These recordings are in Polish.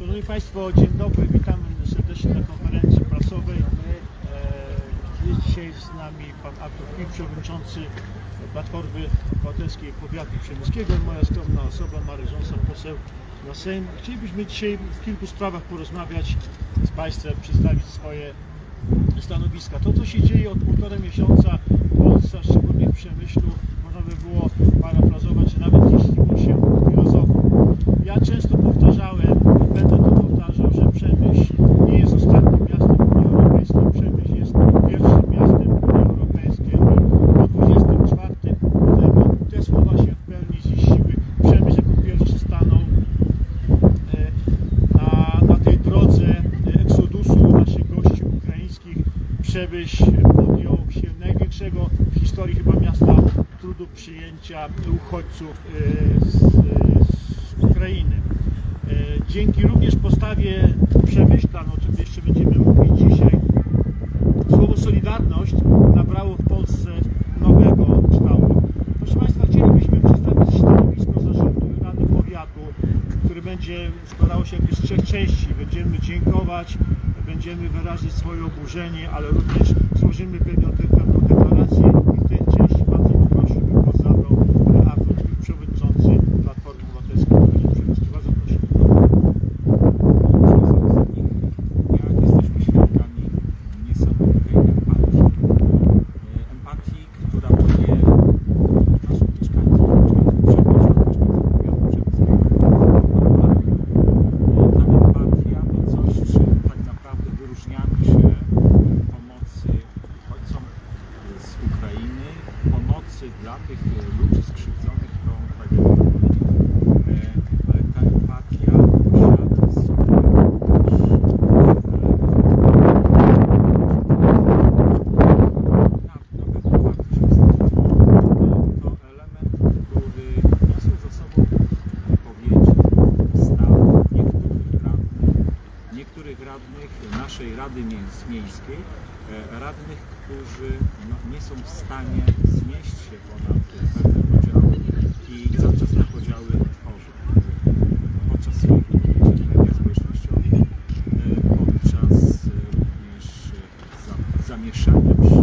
Szanowni Państwo, dzień dobry, witam serdecznie na konferencji prasowej. Jest dzisiaj z nami pan Artur Pik, przewodniczący Platformy Obywatelskiej Powiatu Przemyskiego, moja skromna osoba, Marek Rząsa, poseł na Sejm. Chcielibyśmy dzisiaj w kilku sprawach porozmawiać z Państwem, przedstawić swoje stanowiska. To, co się dzieje od 1,5 miesiąca w Polsce, szczególnie w Przemyślu, można by było parafrazować, że nawet jeśli się filozofią. Ja często powtarzałem, będę to powtarzał, że Przemyśl nie jest ostatnim miastem Unii Europejskiej. Przemyśl jest pierwszym miastem Unii Europejskiej i o 24 lutego te słowa się w pełni ziściły. Przemyśl jako pierwszy stanął na tej drodze eksodusu naszych gości ukraińskich. Przemyśl podjął się największego w historii chyba miasta trudu przyjęcia uchodźców z Ukrainy. Dzięki również postawie Przemyśla, o czym jeszcze będziemy mówić dzisiaj, słowo solidarność nabrało w Polsce nowego kształtu. Proszę Państwa, chcielibyśmy przedstawić stanowisko zarządu Rady Powiatu, które będzie składało się jakby z 3 części. Będziemy dziękować, będziemy wyrazić swoje oburzenie, ale również złożymy pewną deklarację i w tej części bardzo poprosimy o głos zabrał Artur Pik, przewodniczący Platformy Obywatelskiej Powiatu Przemyskiego. Bardzo proszę. Jesteśmy świadkami niesamowitej empatii, która płynie naszym mieszkańcom powiatu przemyskiego. Ta empatia to coś, czym tak naprawdę wyróżniamy się w pomocy uchodźcom z Ukrainy, pomocy dla tych ludzi skrzywdzonych tą tragedią. Ale ta empatia posiada sobie to element, który niosą ze sobą wypowiedzi, wstaw niektórych radnych naszej Rady Miejskiej, radnych, którzy nie są w stanie znieść się ponad pewne podziały i cały czas te podziały tworzą. Podczas swoich wypowiedzi w mediach społecznościowych, podczas również zamieszania przy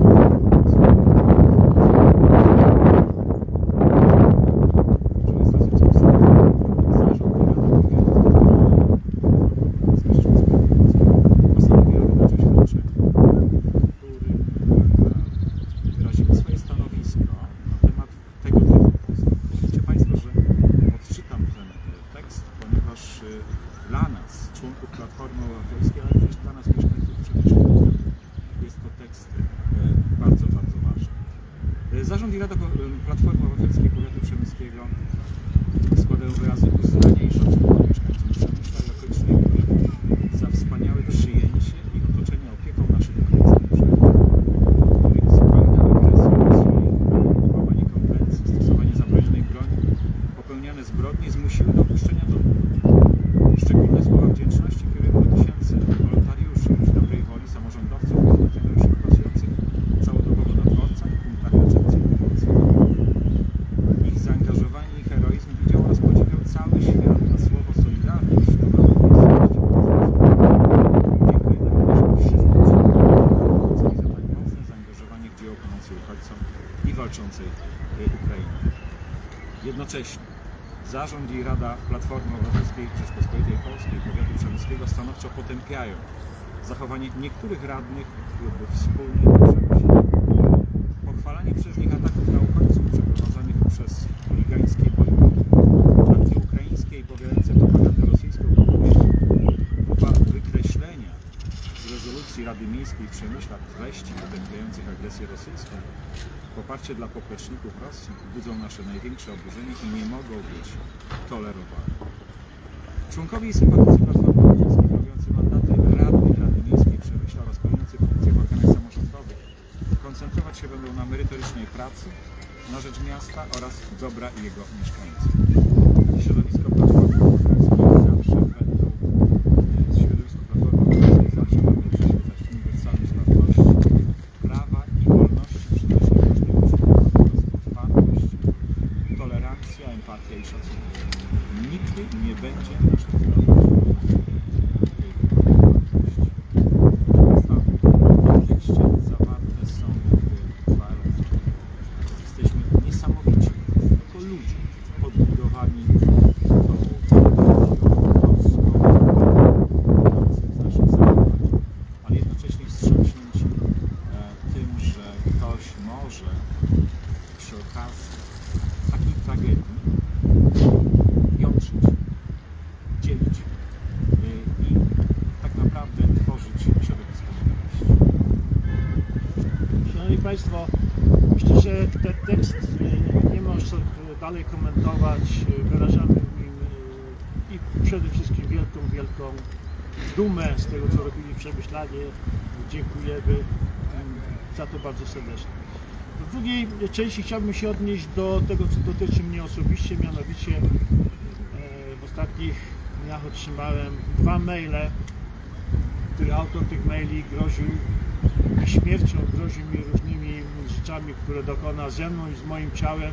wyrazimy swoje stanowisko na temat tego typu postaw. Pozwólcie Państwo, że odczytam ten tekst, ponieważ dla nas, członków Platformy Obywatelskiej, ale też dla nas, mieszkańców Przemyśla, jest to tekst bardzo, bardzo ważny. Zarząd i Rada Platformy Obywatelskiej Powiatu Przemyskiego składają wyrazy uznania i szacunku mieszkańcom Przemyśla i okolicznej gminy za wspaniałe przyjęcie i otoczenie opieką naszych ukraińskich przyjaciół, których zbrojna agresja łamanie konwencji, stosowanie zabronionej broni, popełniane zbrodnie zmusiły do opuszczenia domu. Szczególne słowa wdzięczności kierują do tysięcy wolontariuszy, ludzi dobrej woli, samorządowców, funkcjonariuszy pracujących całodobowo na dworcach, punktach recepcyjnych oraz ich zaangażowanie i heroizm widział oraz podziwiał cały świat, a słowo solidarność i walczącej Ukrainy. Jednocześnie Zarząd i Rada Platformy Obywatelskiej Rzeczpospolitej Polskiej Powiatu Przemyskiego stanowczo potępiają zachowanie niektórych radnych klubów wspólnych pochwalanie przez nich ataków na uchodźców przeprowadzanych przez chuligańskie bojkoty, antyukraińskie i powielające propagandę rosyjską próba wykreślenia z rezolucji Rady Miejskiej Przemyśla treści potępiających agresję rosyjską, poparcie dla popleczników Rosji budzą nasze największe oburzenie i nie mogą być tolerowane. Członkowie i sympatycy Platformy Obywatelskiej pełniący mandaty radnych Rady Miejskiej Przemyśla oraz pełniący funkcje w organach samorządowych koncentrować się będą na merytorycznej pracy na rzecz miasta oraz dobra jego mieszkańców. Środowisko Platformy Obywatelskiej zawsze będą przyświecać uniwersalność wartości, prawa i wolności, przede wszystkim otwartość, tolerancja, empatia i szacunek. Nigdy nie będzie naszych ten tekst nie ma co dalej komentować. Wyrażamy w nim i przede wszystkim wielką dumę z tego, co robili Przemyślanie. Dziękujemy za to bardzo serdecznie. W drugiej części chciałbym się odnieść do tego, co dotyczy mnie osobiście, mianowicie w ostatnich dniach otrzymałem 2 maile, który autor tych maili groził mi śmiercią, groził mi różnymi rzeczami, które dokona ze mną i z moim ciałem,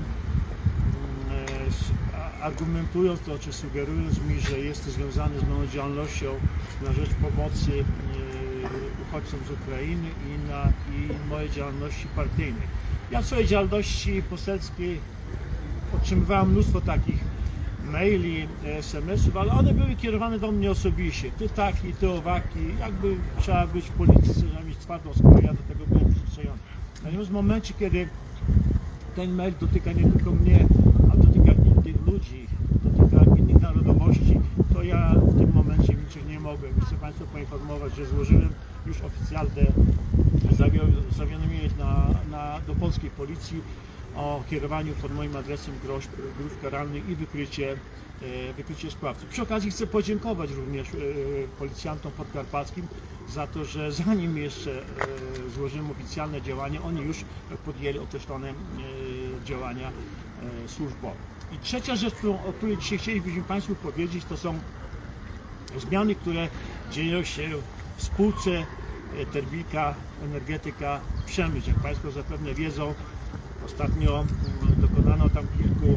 argumentując to, czy sugerując mi, że jest to związane z moją działalnością na rzecz pomocy uchodźcom z Ukrainy i mojej działalności partyjnej. Ja w swojej działalności poselskiej otrzymywałem mnóstwo takich maili, SMS-ów, ale one były kierowane do mnie osobiście. Ty taki, ty owaki, jakby trzeba być w polityce, żeby mieć twardą skórę, ja do tego byłem przyzwyczajony. Natomiast w momencie, kiedy ten mail dotyka nie tylko mnie, ale dotyka innych ludzi, dotyka innych narodowości, to ja w tym momencie milczeć nie mogłem. Chcę Państwa poinformować, że złożyłem już oficjalne zawiadomienie do polskiej policji o kierowaniu pod moim adresem groźb karalnych i wykrycie sprawcy. Przy okazji chcę podziękować również policjantom podkarpackim za to, że zanim jeszcze złożyłem oficjalne działania, oni już podjęli określone działania służbowe. I trzecia rzecz, o której dzisiaj chcielibyśmy Państwu powiedzieć, to są zmiany, które dzieją się w spółce Termika, Energetyka, Przemysł. Jak Państwo zapewne wiedzą, ostatnio dokonano tam kilku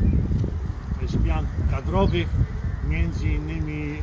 zmian kadrowych, między innymi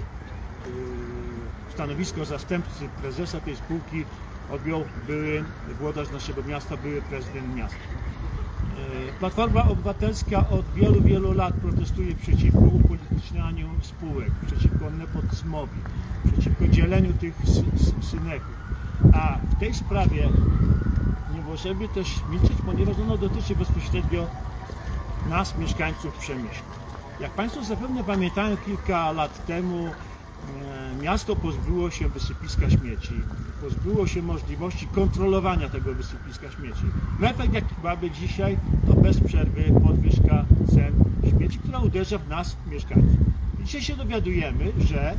stanowisko zastępcy prezesa tej spółki objął były włodarz naszego miasta, były prezydent miasta. Platforma Obywatelska od wielu lat protestuje przeciwko upolitycznianiu spółek, przeciwko nepotyzmowi, przeciwko dzieleniu tych syneków. A w tej sprawie nie możemy też milczeć, ponieważ ono dotyczy bezpośrednio nas, mieszkańców Przemyśla. Jak Państwo zapewne pamiętają, kilka lat temu miasto pozbyło się wysypiska śmieci, pozbyło się możliwości kontrolowania tego wysypiska śmieci. Efekt, jaki mamy dzisiaj, to bez przerwy podwyżka cen śmieci, która uderza w nas, mieszkańców. Dzisiaj się dowiadujemy, że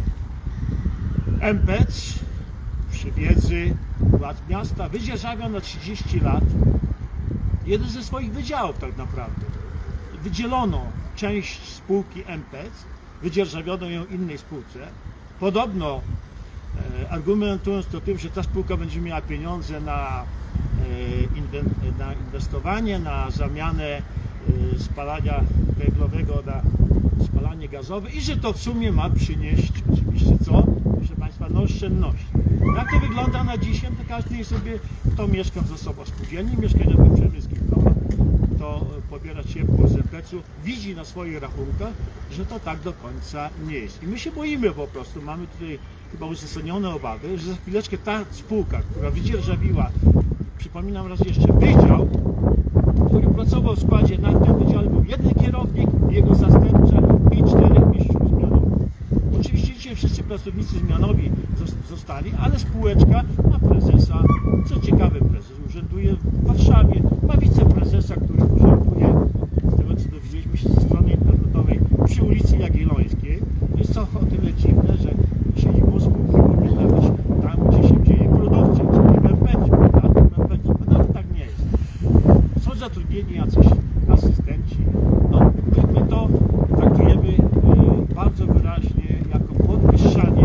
MPC przy wiedzy władz miasta wydzierżawia na 30 lat jeden ze swoich wydziałów tak naprawdę. Wydzielono część spółki MPC, wydzierżawiono ją innej spółce. Podobno argumentując to tym, że ta spółka będzie miała pieniądze na inwestowanie, na zamianę spalania węglowego na spalanie gazowe i że to w sumie ma przynieść oczywiście co? Proszę Państwa, no oszczędności. Jak to wygląda na dzisiaj, to każdy sobie, kto mieszka w zasobach spółdzielni, mieszkaniowym przemysłowym, kto pobiera ciepło z MPC-u, widzi na swoich rachunkach, że to tak do końca nie jest. I my się boimy po prostu, mamy tutaj chyba uzasadnione obawy, że za chwileczkę ta spółka, która wydzierżawiła, przypominam raz jeszcze, wydział, który pracował w składzie, na tym wydziale był jeden kierownik, jego zastępca i 4 mistrzów zmianowych. Oczywiście dzisiaj wszyscy pracownicy zmianowi zostali, ale spółeczka ma prezesa, co ciekawe, prezes urzęduje w Warszawie, ma wiceprezesa, który urzęduje, z tego co dowiedzieliśmy się ze strony internetowej, przy ulicy Jagiellońskiej. Jest to o tyle dziwne, że siedzibą spółki powinna być tam, gdzie się dzieje produkcja, czyli w MPC, ale tak nie jest. Są zatrudnieni jacyś asystenci. No, my to traktujemy bardzo wyraźnie jako podwyższanie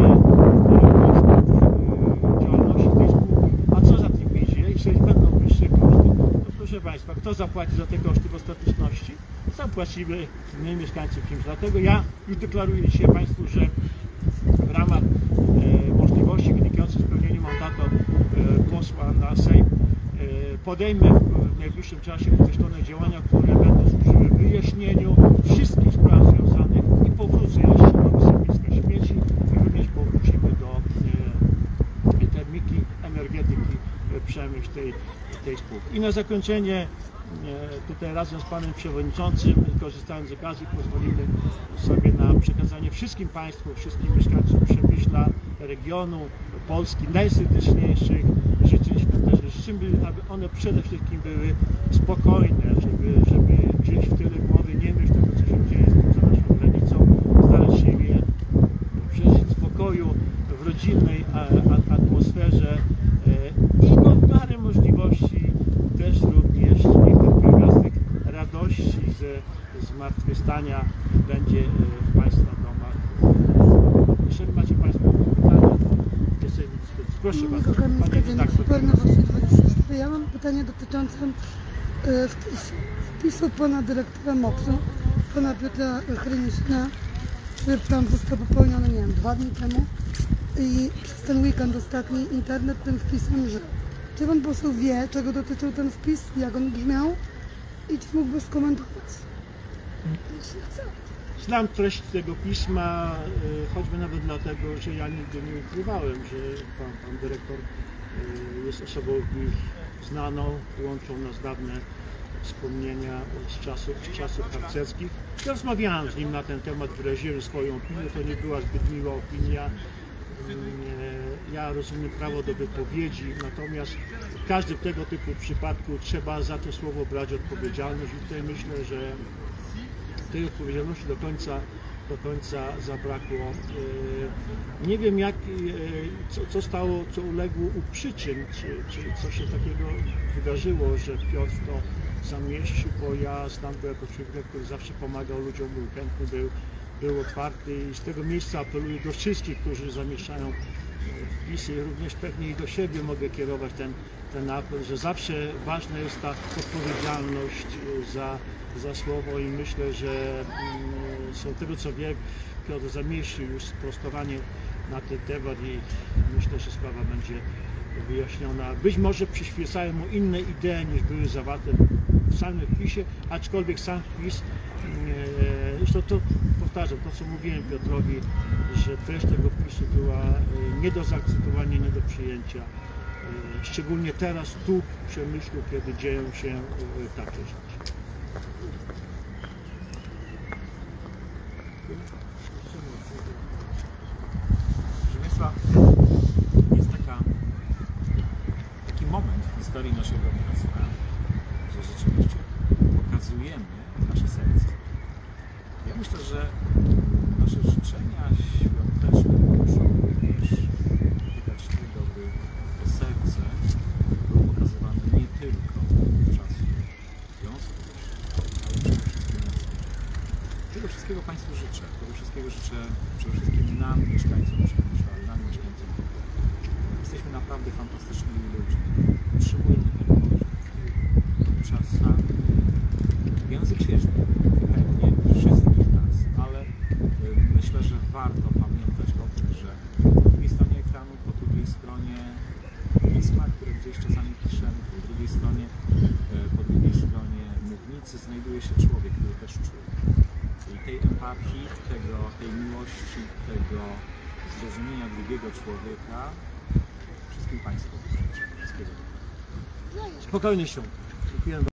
kosztów działalności tej spółki. A co za tym idzie? Jeżeli będą wyższe koszty, to proszę Państwa, kto zapłaci za te koszty w ostateczności? Zapłacimy my, mieszkańcy Przemyśla. Dlatego ja już deklaruję dzisiaj Państwu, że w ramach możliwości wynikających z pełnienia mandatu posła na Sejm podejmę w najbliższym czasie określone działania, które będą służyły wyjaśnieniu wszystkich spraw związanych i powrócę jeszcze do wysypiska śmieci i również powrócimy do Termiki, Energetyki, Przemysł tej spółki. I na zakończenie tutaj razem z Panem Przewodniczącym, korzystając z okazji, pozwolimy sobie na przekazanie wszystkim Państwu, wszystkim mieszkańcom Przemyśla, regionu, Polski, najserdeczniejszych życzeń świątecznych. Życzymy, aby one przede wszystkim były spokojne, żeby gdzieś w tyle głowy nie mieć tego, co się dzieje za naszą granicą, starać się je przeżyć w spokoju, w rodzinnej atmosferze i no, w miarę możliwości też również niech ten pierwiastek radości ze zmartwychwstania będzie w Państwa domach. Jeżeli macie Państwo pytania, to sobie dyskutują. Proszę bardzo. Ja mam pytanie dotyczące wpisu pana dyrektora MOPS-u, pana Piotra Hryniszyna, który tam został popełniony, nie wiem, 2 dni temu i przez ten weekend ostatni internet tym wpisem, że czy pan poseł wie, czego dotyczył ten wpis, jak on brzmiał i czy mógłby skomentować? Jeśli chce. Znam treść tego pisma, choćby nawet dlatego, że ja nigdy nie ukrywałem, że pan dyrektor jest osobą znaną, łączą nas dawne wspomnienia z czasów harcerskich. Ja rozmawiałem z nim na ten temat, wyraziłem swoją opinię, to nie była zbyt miła opinia. Ja rozumiem prawo do wypowiedzi, natomiast w każdym tego typu przypadku trzeba za to słowo brać odpowiedzialność i tutaj myślę, że tej odpowiedzialności do końca zabrakło. Nie wiem co uległo u przyczyn, czy coś się takiego wydarzyło, że Piotr to zamieścił, bo ja znam go jako człowieka, który zawsze pomagał ludziom, był chętny, był otwarty i z tego miejsca apeluję do wszystkich, którzy zamieszczają wpisy, również pewnie i do siebie mogę kierować ten apel, że zawsze ważna jest ta odpowiedzialność za słowo i myślę, że z tego co wiem, Piotr zamieścił już sprostowanie na ten temat i myślę, że sprawa będzie wyjaśniona. Być może przyświecają mu inne idee niż były zawarte w samym wpisie, aczkolwiek sam wpis, zresztą to powtarzam, to co mówiłem Piotrowi, że treść tego wpisu była nie do zaakceptowania, nie do przyjęcia. Szczególnie teraz, tu w Przemyślu, kiedy dzieją się takie rzeczy. Proszę Państwa, jest taki moment w historii naszego państwa, że rzeczywiście pokazujemy nasze serce. Ja myślę, że nasze życzenia świąteczne muszą również widać tego, by to serce było pokazywane nie tylko podczas związku, ale przede wszystkim na wstępie. Tego wszystkiego Państwu życzę. Tego wszystkiego życzę przede wszystkim nam, mieszkańcom Przemysła, ale nam, mieszkańcom. Jesteśmy naprawdę fantastycznymi ludźmi. Utrzymujemy ten poziom. Czasami język świeżby pewnie wszystkich nas, ale myślę, że warto pamiętać o tym, że po drugiej stronie ekranu, po drugiej stronie pisma, które gdzieś czasami piszemy, po drugiej stronie mównicy znajduje się człowiek, który też czuje. I tej empatii, tej miłości, tego zrozumienia drugiego człowieka wszystkim Państwu życzę. Wszystkiego dobrego. Spokojny świąt. Dziękuję.